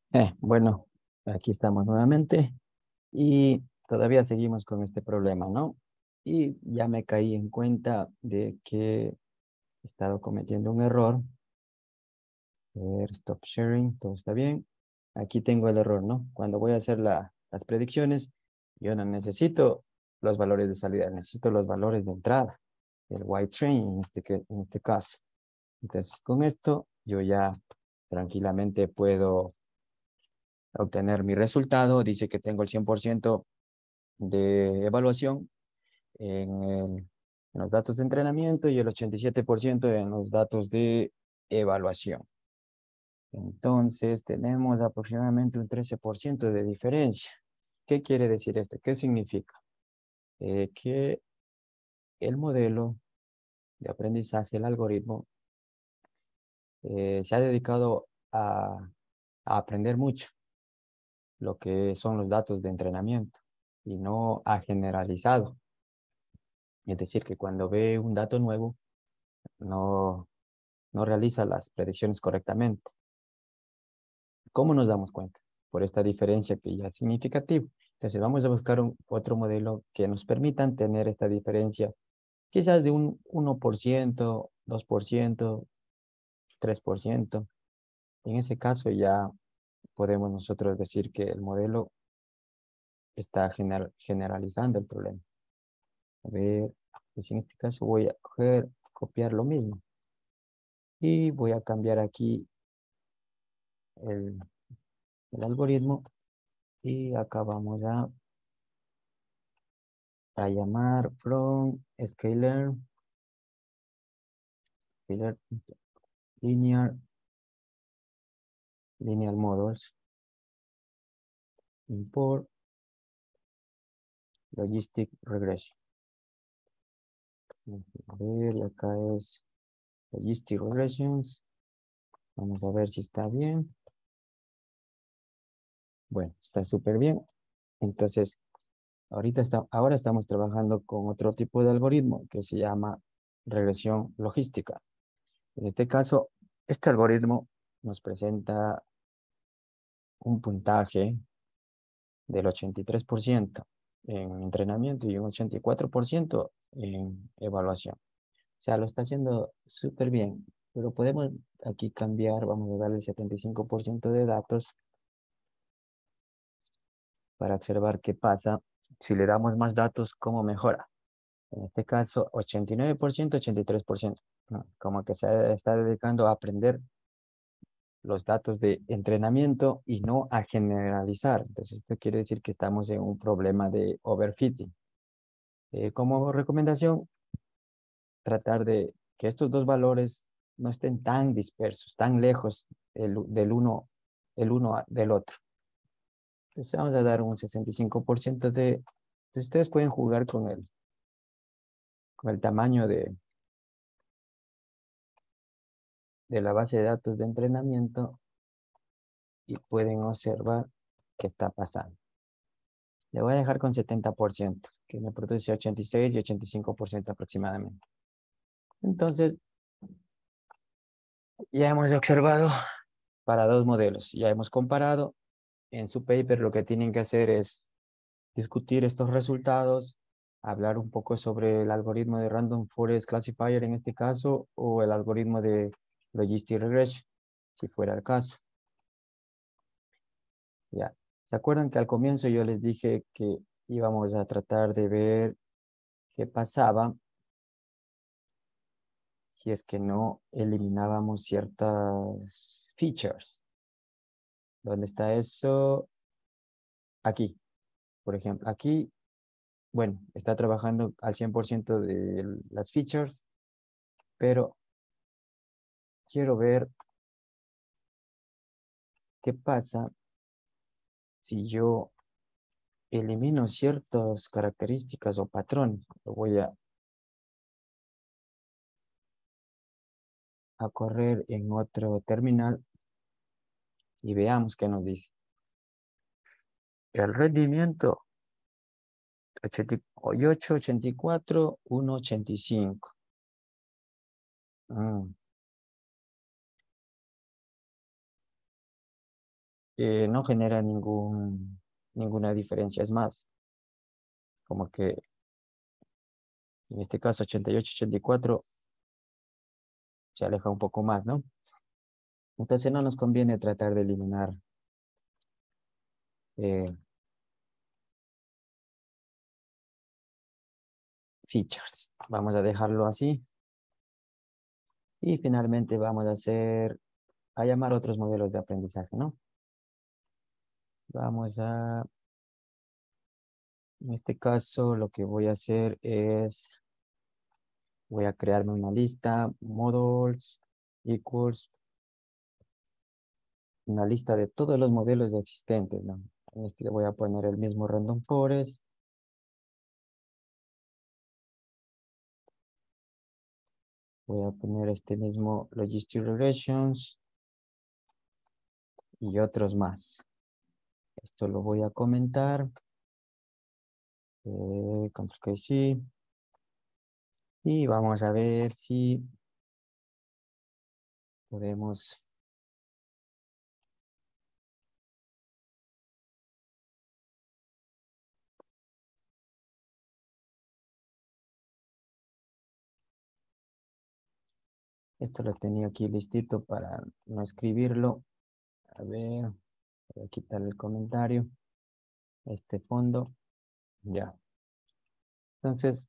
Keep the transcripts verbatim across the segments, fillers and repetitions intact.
Eh, bueno, aquí estamos nuevamente y todavía seguimos con este problema, ¿no? Y ya me caí en cuenta de que he estado cometiendo un error. A ver, stop sharing, todo está bien. Aquí tengo el error, ¿no? Cuando voy a hacer la- las predicciones, yo no necesito los valores de salida, necesito los valores de entrada, el white train en este, que- en este caso. Entonces, con esto yo ya tranquilamente puedo obtener mi resultado. Dice que tengo el cien por ciento de evaluación en, el- en los datos de entrenamiento y el ochenta y siete por ciento en los datos de evaluación. Entonces, tenemos aproximadamente un trece por ciento de diferencia. ¿Qué quiere decir esto? ¿Qué significa? Eh, que el modelo de aprendizaje, el algoritmo, eh, se ha dedicado a, a aprender mucho lo que son los datos de entrenamiento y no ha generalizado. Es decir, que cuando ve un dato nuevo, no, no realiza las predicciones correctamente. ¿Cómo nos damos cuenta? Por esta diferencia que ya es significativa. Entonces vamos a buscar un, otro modelo que nos permitan tener esta diferencia, quizás de un uno por ciento, dos por ciento, tres por ciento. En ese caso ya podemos nosotros decir que el modelo está gener- generalizando el problema. A ver, pues en este caso voy a coger, copiar lo mismo y voy a cambiar aquí el, el algoritmo y acá vamos a, a llamar from scalar, scalar linear, linear models, import logistic regression. A ver, y acá es logistic regressions. Vamos a ver si está bien. Bueno, está súper bien. Entonces, ahorita está, ahora estamos trabajando con otro tipo de algoritmo que se llama regresión logística. En este caso, este algoritmo nos presenta un puntaje del ochenta y tres por ciento en entrenamiento y un ochenta y cuatro por ciento en evaluación. O sea, lo está haciendo súper bien, pero podemos aquí cambiar, vamos a darle el setenta y cinco por ciento de datos para observar qué pasa. Si le damos más datos, cómo mejora. En este caso, ochenta y nueve por ciento, ochenta y tres por ciento. ¿No? Como que se está dedicando a aprender los datos de entrenamiento y no a generalizar. Entonces, esto quiere decir que estamos en un problema de overfitting. Eh, como recomendación, tratar de que estos dos valores no estén tan dispersos, tan lejos el- del uno, el uno a- del otro. Entonces, vamos a dar un sesenta y cinco por ciento de... Entonces, ustedes pueden jugar con el, con el tamaño de, de la base de datos de entrenamiento y pueden observar qué está pasando. Le voy a dejar con setenta por ciento, que me produce ochenta y seis y ochenta y cinco por ciento aproximadamente. Entonces, ya hemos observado para dos modelos. Ya hemos comparado. En su paper lo que tienen que hacer es discutir estos resultados, hablar un poco sobre el algoritmo de Random Forest Classifier en este caso, o el algoritmo de Logistic Regression, si fuera el caso. Ya. ¿Se acuerdan que al comienzo yo les dije que íbamos a tratar de ver qué pasaba si es que no eliminábamos ciertas features? ¿Dónde está eso? Aquí, por ejemplo. Aquí, bueno, está trabajando al cien por ciento de las features, pero quiero ver qué pasa si yo elimino ciertas características o patrones. Lo voy a, a correr en otro terminal y veamos qué nos dice. El rendimiento ochenta y ocho, ochenta y cuatro, uno, ochenta y cinco. Mm, eh, no genera ningún, ninguna diferencia. Es más, como que en este caso ochenta y ocho, ochenta y cuatro se aleja un poco más, ¿no? Entonces no nos conviene tratar de eliminar eh, features. Vamos a dejarlo así. Y finalmente vamos a hacer, a llamar otros modelos de aprendizaje, ¿no? Vamos a, en este caso, lo que voy a hacer es, voy a crearme una lista, models, equals, una lista de todos los modelos existentes, ¿no? En este le voy a poner el mismo random forest. Voy a poner este mismo logistic regressions y otros más. Esto lo voy a comentar. Eh, control que sí. Y vamos a ver si podemos. Esto lo tenía aquí listito para no escribirlo. A ver, voy a quitar el comentario. Este fondo. Ya. Entonces,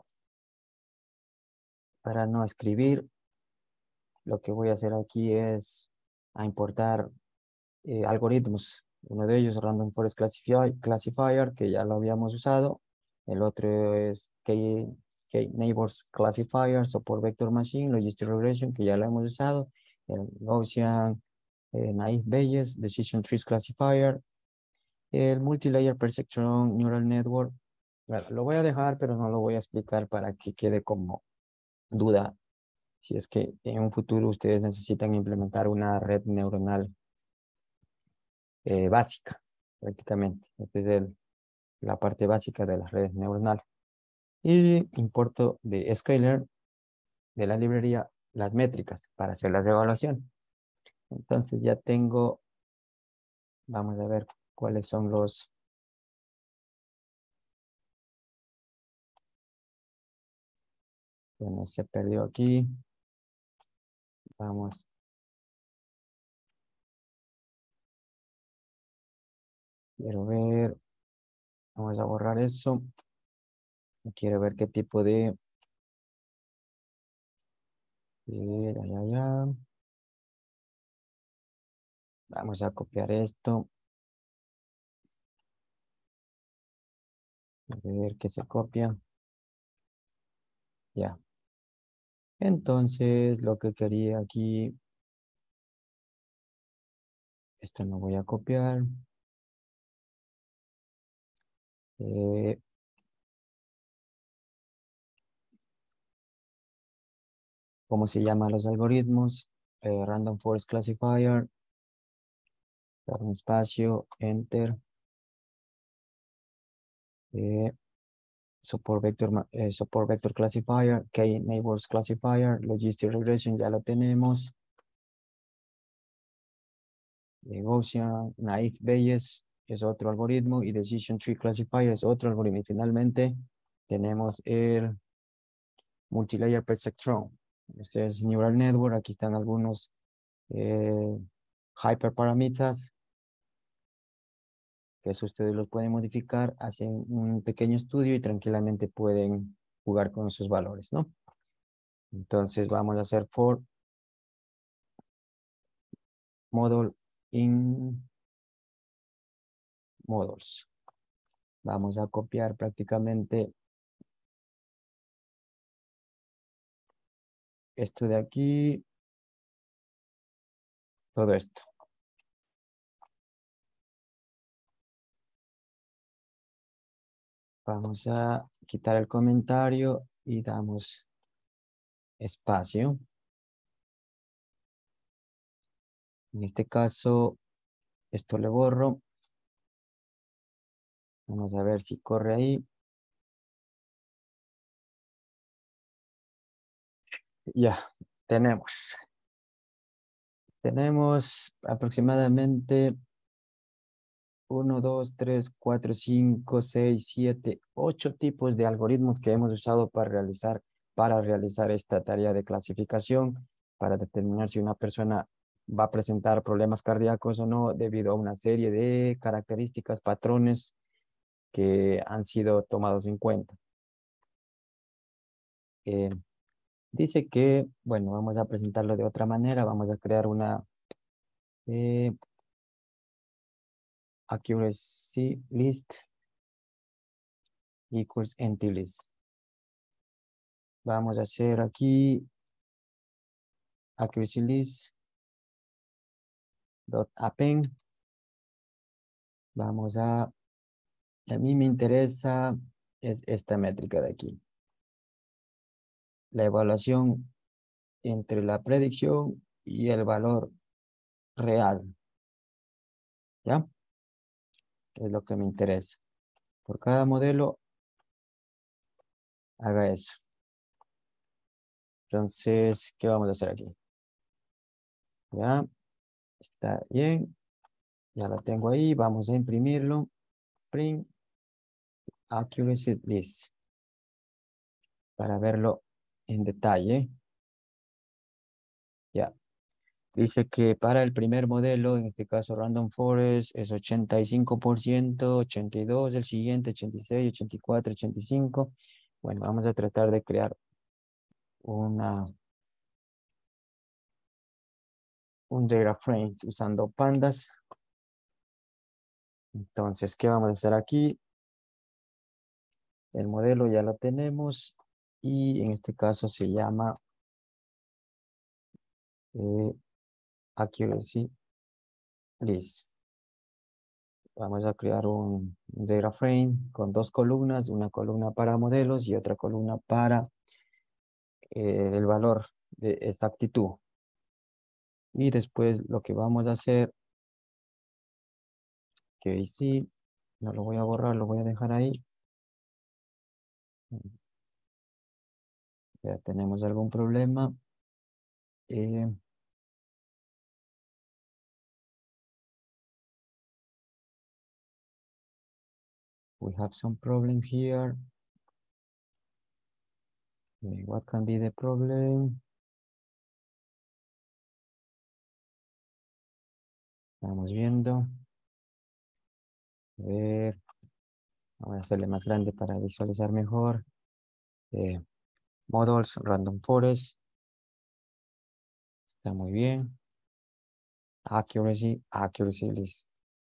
para no escribir, lo que voy a hacer aquí es a importar eh, algoritmos. Uno de ellos, Random Forest Classifier, Classifier, que ya lo habíamos usado. El otro es K, K Neighbors Classifier, Support Vector Machine, Logistic Regression, que ya lo hemos usado. El Gaussian eh, Naive Bayes, Decision Trees Classifier. El Multilayer Perceptron Neural Network. Bueno, lo voy a dejar, pero no lo voy a explicar para que quede como duda. Si es que en un futuro ustedes necesitan implementar una red neuronal eh, básica, prácticamente. Esta es el, la parte básica de las redes neuronales. Y importo de Scalar de la librería las métricas para hacer la evaluación. Entonces ya tengo, vamos a ver cuáles son los, bueno, se perdió aquí. Vamos, quiero ver, vamos a borrar eso. Quiero ver qué tipo de, de, ya, ya, ya. Vamos a copiar esto. A ver qué se copia. Ya. Entonces, lo que quería aquí, esto no voy a copiar. Eh, ¿Cómo se llaman los algoritmos? Eh, Random Forest Classifier, dar un espacio, Enter. Eh, support Vector, ma- eh, Support Vector Classifier, K-Neighbors Classifier, Logistic Regression, ya lo tenemos. Eh, Gaussian, Naive Bayes es otro algoritmo y Decision Tree Classifier es otro algoritmo. Y finalmente tenemos el Multilayer Perceptron. Este es Neural Network. Aquí están algunos eh, hyperparameters que eso ustedes los pueden modificar, hacen un pequeño estudio y tranquilamente pueden jugar con esos valores, ¿no? Entonces vamos a hacer for model in models. Vamos a copiar prácticamente esto de aquí, todo esto. Vamos a quitar el comentario y damos espacio. En este caso, esto le borro. Vamos a ver si corre ahí. Ya, tenemos. Tenemos aproximadamente uno, dos, tres, cuatro, cinco, seis, siete, ocho tipos de algoritmos que hemos usado para realizar, para realizar esta tarea de clasificación, para determinar si una persona va a presentar problemas cardíacos o no, debido a una serie de características, patrones que han sido tomados en cuenta. Eh, dice que, bueno, vamos a presentarlo de otra manera, vamos a crear una eh, accuracy list equals empty list. Vamos a hacer aquí accuracy list dot append. Vamos a, a mí me interesa es esta métrica de aquí. La evaluación entre la predicción y el valor real. ¿Ya? Es lo que me interesa. Por cada modelo, haga eso. Entonces, ¿qué vamos a hacer aquí? Ya, está bien. Ya lo tengo ahí. Vamos a imprimirlo. Print accuracy list. Para verlo en detalle. Ya. Dice que para el primer modelo, en este caso Random Forest, es ochenta y cinco por ciento, ochenta y dos por ciento, el siguiente ochenta y seis, ochenta y cuatro, ochenta y cinco. Bueno, vamos a tratar de crear una, un data frame usando pandas. Entonces, ¿qué vamos a hacer aquí? El modelo ya lo tenemos y en este caso se llama eh, accuracy list. Vamos a crear un data frame con dos columnas, una columna para modelos y otra columna para eh, el valor de exactitud. Y después lo que vamos a hacer, que sí, no lo voy a borrar, lo voy a dejar ahí. Ya tenemos algún problema. Eh, we have some problem here. Okay, what can be the problem? Estamos viendo. A ver, vamos a hacerle más grande para visualizar mejor. Eh, models, random forest. Está muy bien. Accuracy, accuracy list.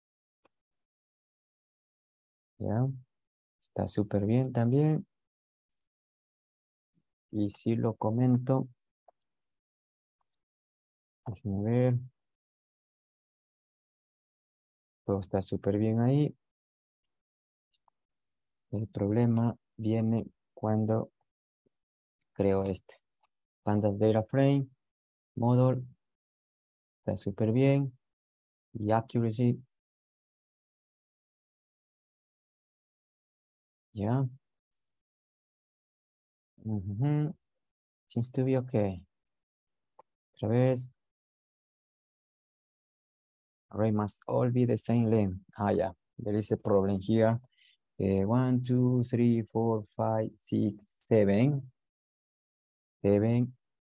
Ya. Está súper bien también. Y si lo comento, déjenme ver. Todo está súper bien ahí. El problema viene cuando creo este. Pandas Data Frame, Model, está súper bien. Y Accuracy, ya. Ujú. Seems to be okay. Otra vez. Array must all be the same length. Ah, yeah. There is a problem here. Uh, one, two, three, four, five, six, seven. Seven.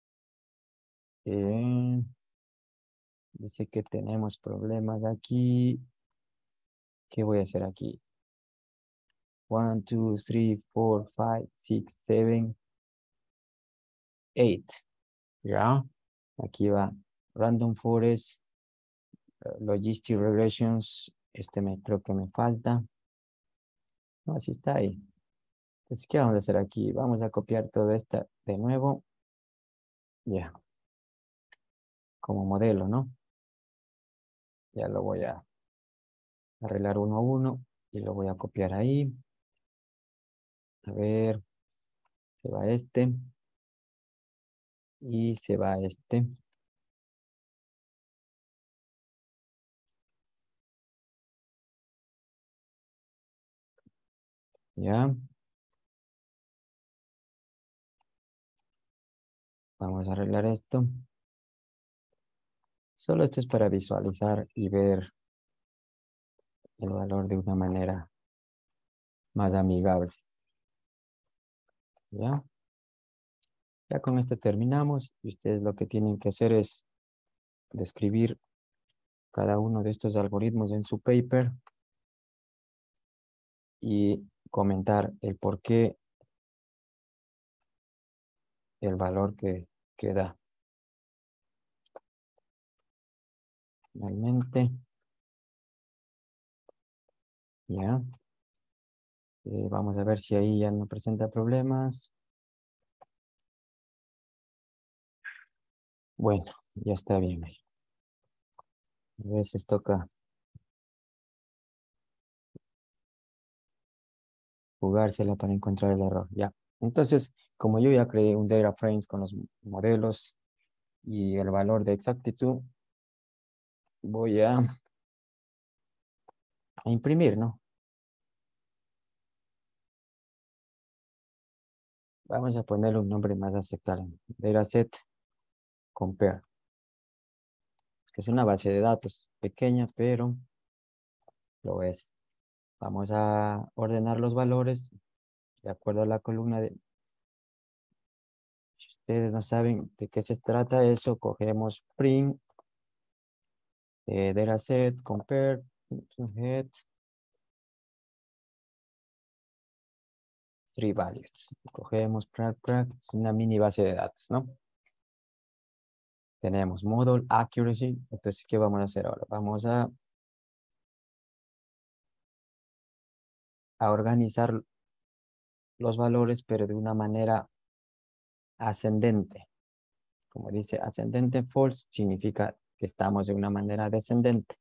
Eh, dice que tenemos problemas aquí. ¿Qué voy a hacer aquí? One, two, three, four, five, six, seven, eight. ¿Ya? Aquí va. Random Forest, eh, Logistic Regressions. Este me creo que me falta. No, así está ahí. Entonces, ¿qué vamos a hacer aquí? Vamos a copiar todo esto de nuevo. Ya. Como modelo, ¿no? Ya lo voy a arreglar uno a uno y lo voy a copiar ahí. A ver, se va este y se va este. Ya. Vamos a arreglar esto. Solo esto es para visualizar y ver el valor de una manera más amigable. ¿Ya? Ya con esto terminamos y ustedes lo que tienen que hacer es describir cada uno de estos algoritmos en su paper y comentar el por qué, el valor que, que da. Finalmente, ya. Eh, vamos a ver si ahí ya no presenta problemas. Bueno, ya está bien ahí. A veces toca jugársela para encontrar el error. Ya. Entonces, como yo ya creé un data frames con los modelos y el valor de exactitud, voy a, a imprimir, ¿no? Vamos a ponerle un nombre más aceptable. Dataset compare, que es una base de datos pequeña, pero lo es. Vamos a ordenar los valores de acuerdo a la columna de... Si ustedes no saben de qué se trata eso, cogemos print, eh, dataset, compare, head, three values. Cogemos prac, prac, es una mini base de datos, ¿no? Tenemos model, accuracy. Entonces, ¿qué vamos a hacer ahora? Vamos a, a organizar los valores, pero de una manera ascendente. Como dice ascendente false, significa que estamos de una manera descendente.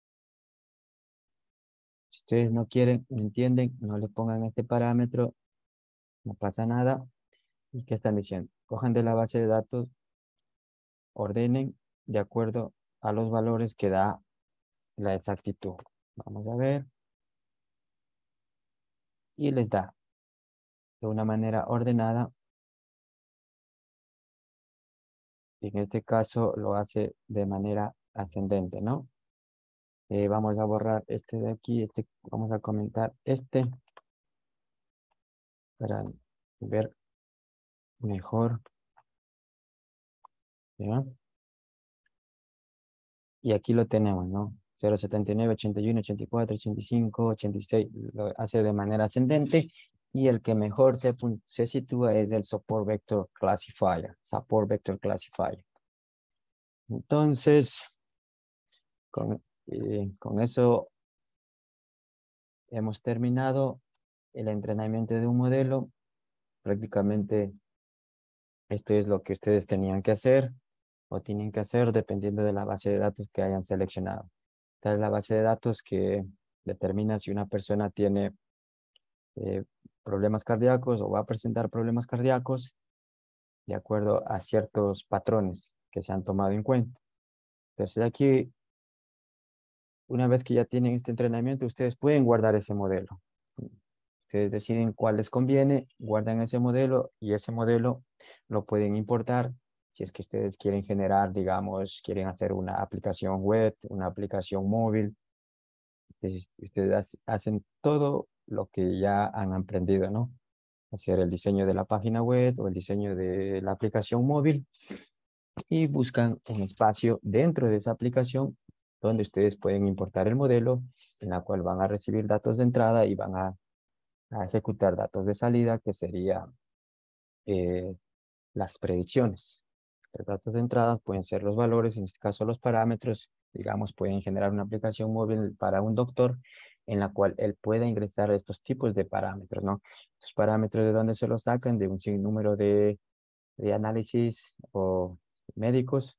Si ustedes no quieren, no entienden, no le pongan este parámetro, no pasa nada. ¿Y qué están diciendo? Cojan de la base de datos, ordenen de acuerdo a los valores que da la exactitud. Vamos a ver. Y les da de una manera ordenada. Y en este caso lo hace de manera ascendente, ¿no? Eh, vamos a borrar este de aquí, este, vamos a comentar este para ver mejor, ¿ya? Y aquí lo tenemos, ¿no? cero, setenta y nueve, ochenta y uno, ochenta y cuatro, ochenta y cinco, ochenta y seis, lo hace de manera ascendente. Y el que mejor se, pun- se sitúa es el Support Vector Classifier, Support Vector Classifier. Entonces, con, eh, con eso hemos terminado el entrenamiento de un modelo. Prácticamente esto es lo que ustedes tenían que hacer o tienen que hacer dependiendo de la base de datos que hayan seleccionado. Esta es la base de datos que determina si una persona tiene eh, problemas cardíacos o va a presentar problemas cardíacos de acuerdo a ciertos patrones que se han tomado en cuenta. Entonces aquí, una vez que ya tienen este entrenamiento, ustedes pueden guardar ese modelo. Ustedes deciden cuál les conviene, guardan ese modelo y ese modelo lo pueden importar si es que ustedes quieren generar, digamos, quieren hacer una aplicación web, una aplicación móvil. Entonces, ustedes hacen todo lo que ya han aprendido, ¿no? Hacer el diseño de la página web o el diseño de la aplicación móvil y buscan un espacio dentro de esa aplicación donde ustedes pueden importar el modelo en la cual van a recibir datos de entrada y van a a ejecutar datos de salida, que sería eh, las predicciones. Los datos de entrada pueden ser los valores, en este caso los parámetros, digamos, pueden generar una aplicación móvil para un doctor en la cual él pueda ingresar estos tipos de parámetros, ¿no? Estos parámetros de dónde se los sacan, de un sinnúmero de, de análisis o médicos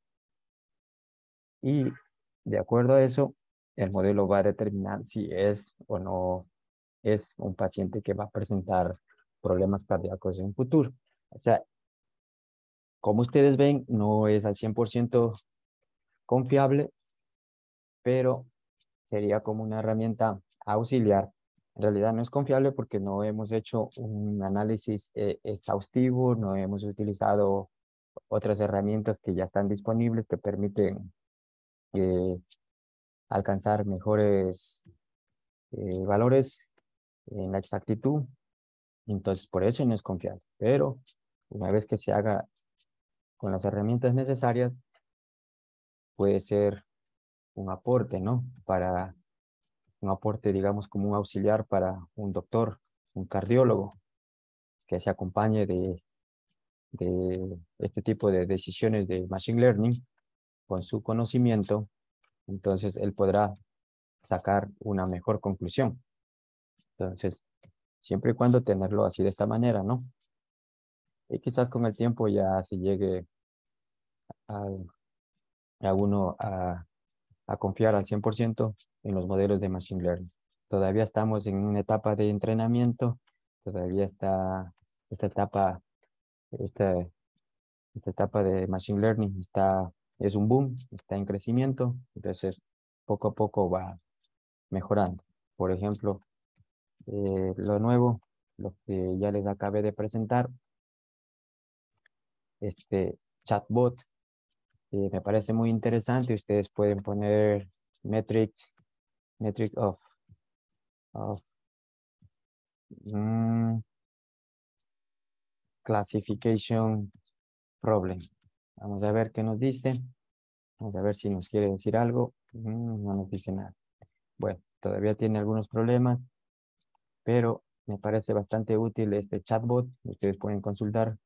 y de acuerdo a eso, el modelo va a determinar si es o no es un paciente que va a presentar problemas cardíacos en un futuro. O sea, como ustedes ven, no es al cien por ciento confiable, pero sería como una herramienta auxiliar. En realidad no es confiable porque no hemos hecho un análisis eh, exhaustivo, no hemos utilizado otras herramientas que ya están disponibles que permiten eh, alcanzar mejores eh, valores en la exactitud. Entonces, por eso no es confiable. Pero una vez que se haga con las herramientas necesarias, puede ser un aporte, ¿no? Para un aporte, digamos, como un auxiliar para un doctor, un cardiólogo, que se acompañe de, de este tipo de decisiones de Machine Learning con su conocimiento. Entonces, él podrá sacar una mejor conclusión. Entonces, siempre y cuando tenerlo así de esta manera, ¿no? Y quizás con el tiempo ya se llegue a, a uno a, a confiar al cien por ciento en los modelos de Machine Learning. Todavía estamos en una etapa de entrenamiento, todavía está esta etapa, esta, esta etapa de Machine Learning está, es un boom, está en crecimiento, entonces poco a poco va mejorando. Por ejemplo, eh, lo nuevo, lo que ya les acabé de presentar, este chatbot, eh, me parece muy interesante. Ustedes pueden poner metrics, metric of, of mm, classification problem. Vamos a ver qué nos dice. Vamos a ver si nos quiere decir algo. Mm, no nos dice nada. Bueno, todavía tiene algunos problemas, pero me parece bastante útil este chatbot. Ustedes pueden consultar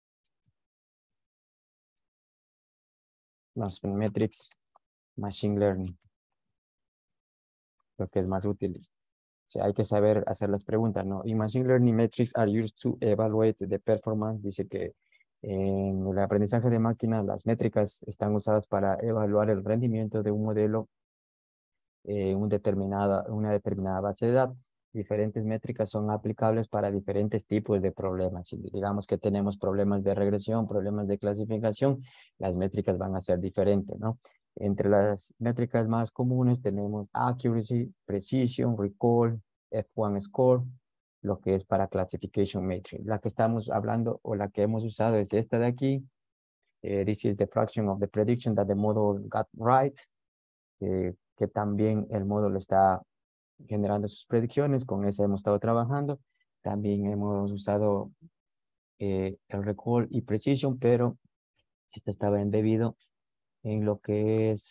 los metrics machine learning, lo que es más útil. O sea, hay que saber hacer las preguntas, ¿no? Y Machine Learning Metrics are used to evaluate the performance. Dice que en el aprendizaje de máquina, las métricas están usadas para evaluar el rendimiento de un modelo en un determinada, una determinada base de datos. Diferentes métricas son aplicables para diferentes tipos de problemas. Si digamos que tenemos problemas de regresión, problemas de clasificación, las métricas van a ser diferentes, ¿no? Entre las métricas más comunes tenemos accuracy, precision, recall, F uno score, lo que es para classification matrix. La que estamos hablando o la que hemos usado es esta de aquí. Eh, this is the fraction of the prediction that the model got right. Eh, que también el módulo está generando sus predicciones, con ese hemos estado trabajando. También hemos usado eh, el recall y precision, pero este estaba embebido en lo que es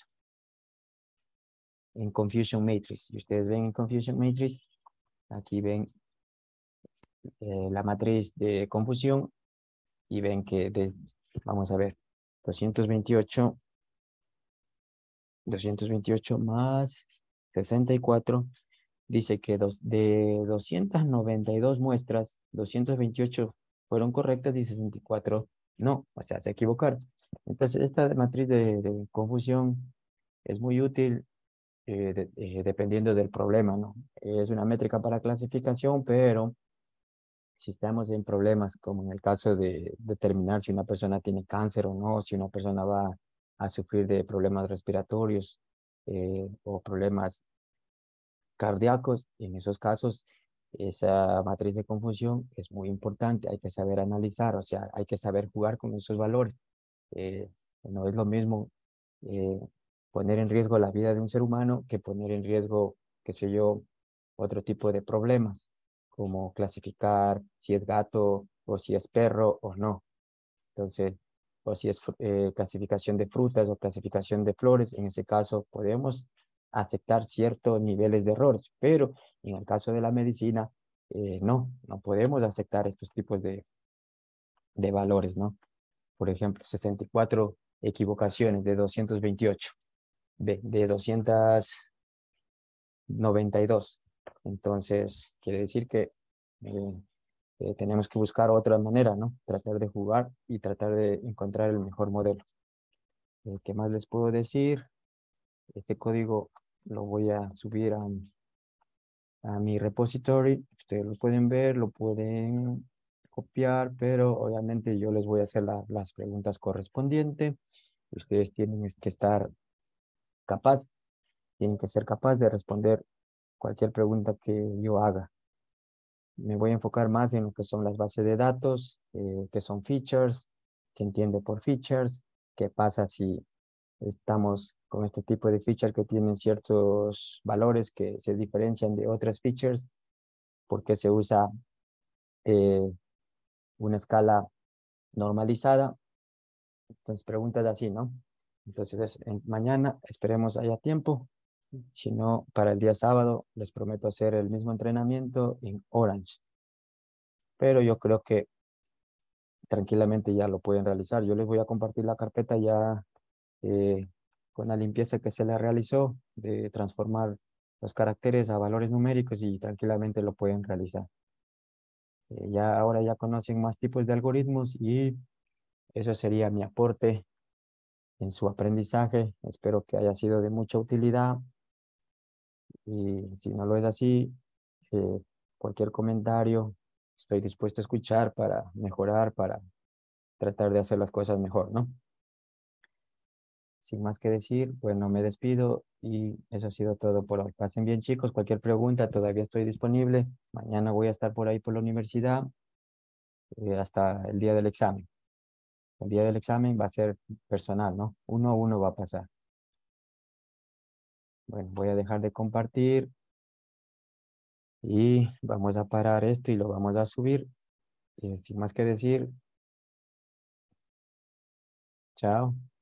en Confusion Matrix. Y ustedes ven en Confusion Matrix, aquí ven eh, la matriz de confusión y ven que, de, vamos a ver, doscientos veintiocho, doscientos veintiocho más sesenta y cuatro. Dice que dos, de doscientas noventa y dos muestras, doscientas veintiocho fueron correctas y sesenta y cuatro no, o sea, se equivocaron. Entonces, esta matriz de, de confusión es muy útil eh, de- eh, dependiendo del problema, ¿no? Es una métrica para clasificación, pero si estamos en problemas, como en el caso de determinar si una persona tiene cáncer o no, si una persona va a sufrir de problemas respiratorios eh, o problemas cardíacos, en esos casos, esa matriz de confusión es muy importante, hay que saber analizar, o sea, hay que saber jugar con esos valores. Eh, no es lo mismo eh, poner en riesgo la vida de un ser humano que poner en riesgo, qué sé yo, otro tipo de problemas, como clasificar si es gato o si es perro o no. Entonces, o si es eh, clasificación de frutas o clasificación de flores, en ese caso podemos aceptar ciertos niveles de errores, pero en el caso de la medicina, eh, no, no podemos aceptar estos tipos de, de valores, ¿no? Por ejemplo, sesenta y cuatro equivocaciones de doscientos veintiocho, de, de doscientos noventa y dos. Entonces, quiere decir que eh, eh, tenemos que buscar otra manera, ¿no? Tratar de jugar y tratar de encontrar el mejor modelo. Eh, ¿Qué más les puedo decir? Este código lo voy a subir a, a mi repository. Ustedes lo pueden ver, lo pueden copiar, pero obviamente yo les voy a hacer la- las preguntas correspondientes. Ustedes tienen que estar capaz, tienen que ser capaz de responder cualquier pregunta que yo haga. Me voy a enfocar más en lo que son las bases de datos, eh, que son features, que entiende por features, qué pasa si estamos con este tipo de feature que tienen ciertos valores que se diferencian de otras features, porque se usa eh, una escala normalizada. Entonces, preguntas así, ¿no? Entonces, es- en- mañana esperemos haya tiempo. Si no, para el día sábado les prometo hacer el mismo entrenamiento en Orange. Pero yo creo que tranquilamente ya lo pueden realizar. Yo les voy a compartir la carpeta ya eh, con la limpieza que se le realizó de transformar los caracteres a valores numéricos y tranquilamente lo pueden realizar. Eh, ya ahora ya conocen más tipos de algoritmos y eso sería mi aporte en su aprendizaje. Espero que haya sido de mucha utilidad y si no lo es así, eh, cualquier comentario, estoy dispuesto a escuchar para mejorar, para tratar de hacer las cosas mejor, ¿no? Sin más que decir, bueno, me despido y eso ha sido todo por hoy. Pasen bien, chicos. Cualquier pregunta, todavía estoy disponible. Mañana voy a estar por ahí por la universidad eh, hasta el día del examen. El día del examen va a ser personal, ¿no? Uno a uno va a pasar. Bueno, voy a dejar de compartir y vamos a parar esto y lo vamos a subir. Eh, sin más que decir, chao.